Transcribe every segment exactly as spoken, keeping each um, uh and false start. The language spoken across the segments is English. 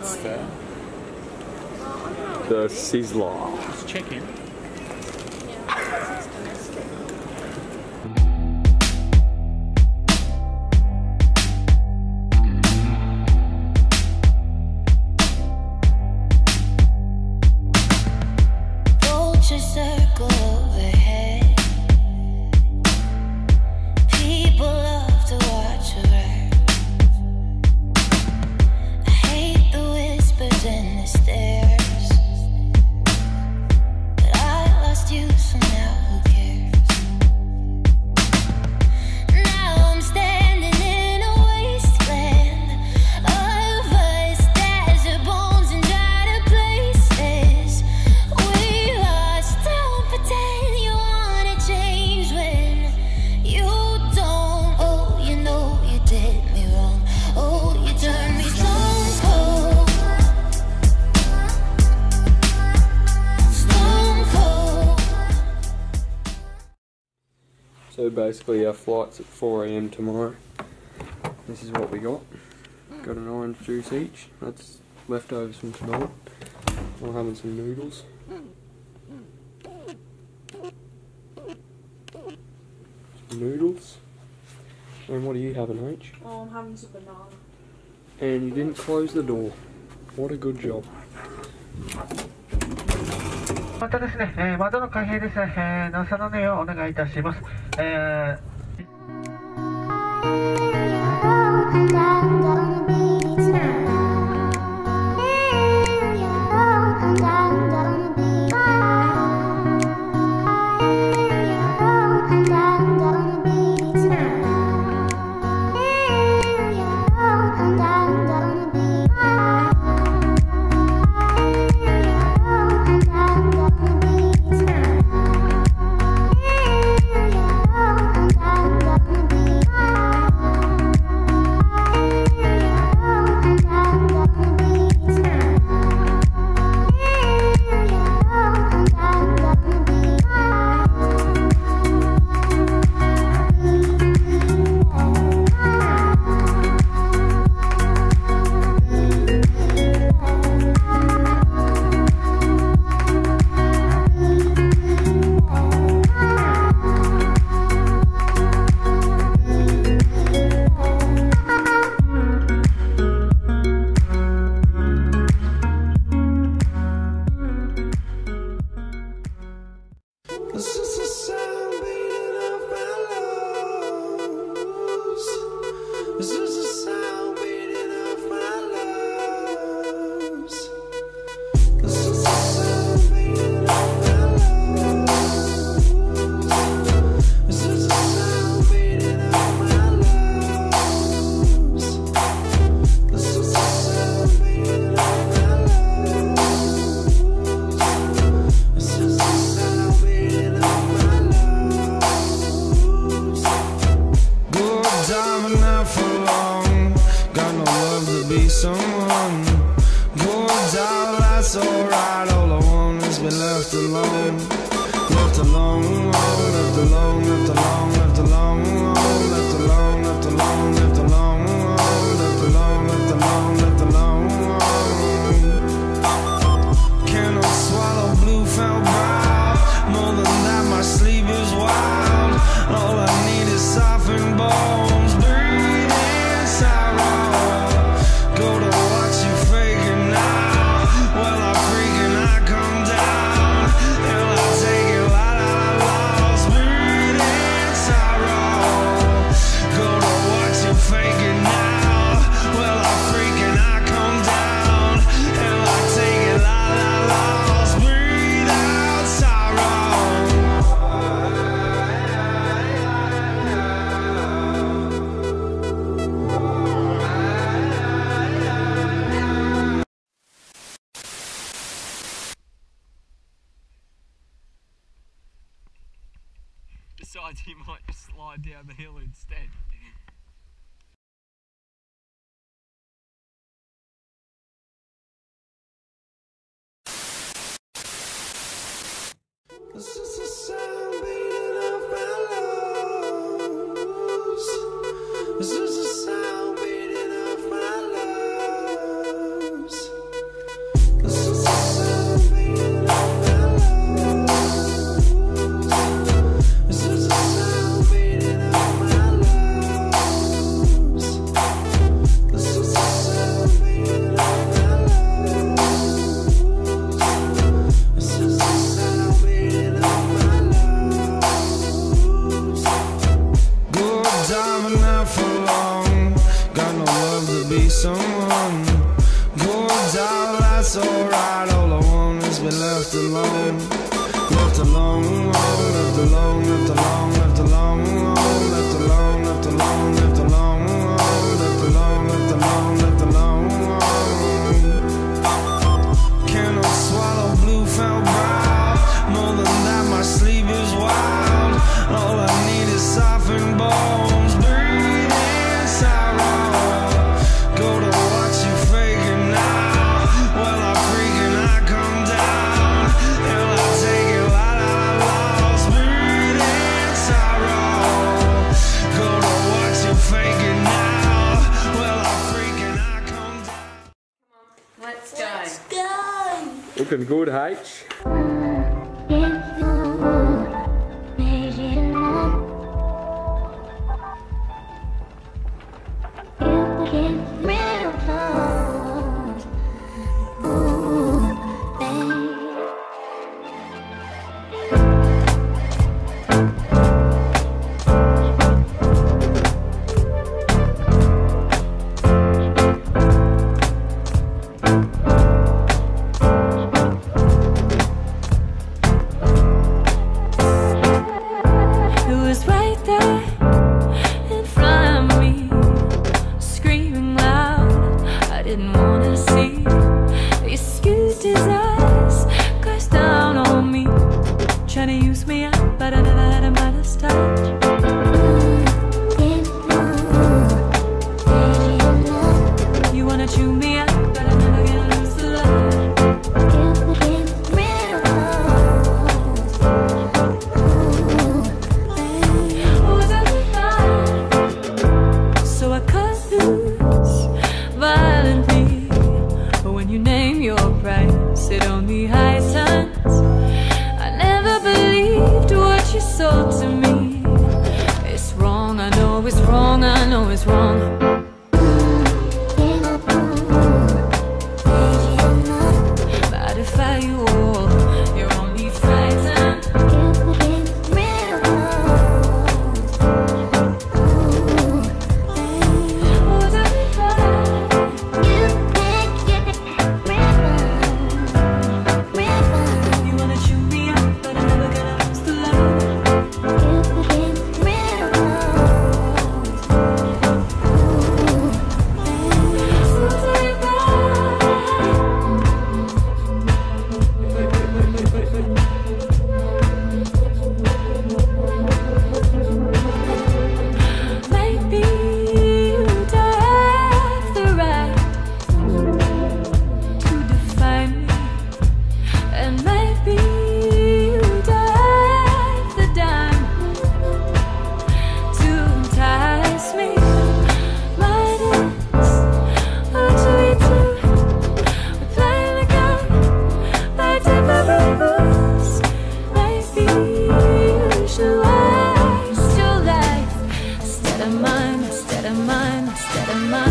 What's oh, that? Yeah. Well, I don't know The what it is. sizzler. It's chicken. Yeah, it's domestic. Vultures circle overhead. People love to watch her ride. I hate the whispers and the stares, but I lost you, so now who cares? Now I'm standing in a wasteland of us, desert bones and dried up places. We lost. Don't pretend you wanna change when you don't. Oh, you know you did me wrong. Oh, you turned me stone cold. Stone cold. So basically our flight's at four A M tomorrow. This is what we got. Got an orange juice each. That's leftovers from tonight. We're having some noodles. Some noodles. And what are you having, H? Oh, I'm having some banana. And you didn't close the door. What a good job. またですね、えー、窓の開閉ですね、えー、なおさらのようお願いいたします。えー Someone goes out, that's alright. All I want is be left alone, left alone, left alone, left alone, left alone, left alone, left alone, left alone, left alone, left alone, left alone. Cannot swallow blue felt brow. More than that, my sleep is wild. All I need is softened bones. Breathe in sorrow. Go to watch you faking now. Well, I freak and I come down. And I take it la la la lost. Breathe in sorrow. Go to watch you faking now. Well, I freak and I come down. And I take it la la lost. Breathe out sorrow. Besides, he might just slide down the hill instead. This is the sound beating of my lungs. This is the sound beating of my lungs. that's alright. All I want is be left alone. Left alone, left alone, left alone, left alone, left alone, left alone, left alone, left alone, left alone, left alone. Cannot swallow blue felt brow. More than that, my sleep is wild. All I need is softened bones. Breathe in sorrow. Go to watch you faking now. Well, I freaking I come down. Hell, I take it right out of lost. Breathe in sorrow. Go to watch you faking now. Well, I freaking I come down. Let's go. Looking good, H.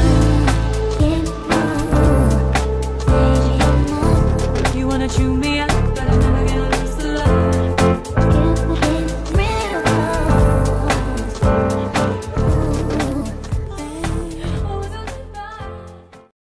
You wanna chew me out?